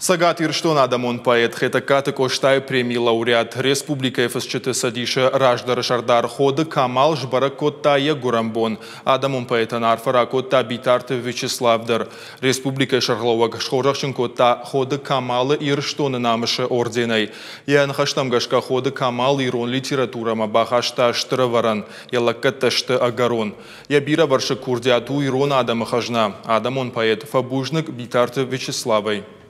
Сагат Ирштон Адамон поэт Хетакаты Коштай премии лауреат Республика ФСЧТ Садиша Раждар Шардар Ходы Камал Жбаракоттая Гурамбон Адамон поэтан Арфаракотта Битарты Вячеславдар Республика Шарловак Шхорахченкотта Ходы Камалы Ирштоны намышы орденай. Ян Хаштамгашка Ходы Камал Ирон литературама Бахашта Штраваран Ялаккатташты Агарон. Ябира Варша Курдиату Ирон Адама Хажна Адамон поэт Фабужник Битарты Вячеславой.